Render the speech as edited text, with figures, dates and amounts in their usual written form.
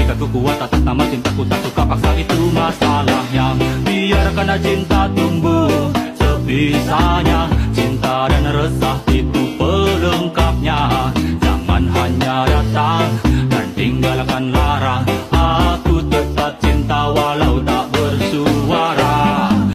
Tekadku kuat atas nama cintaku, tak suka paksa, itu masalahnya. Biarkan cinta tumbuh sepisahnya. Cinta dan resah itu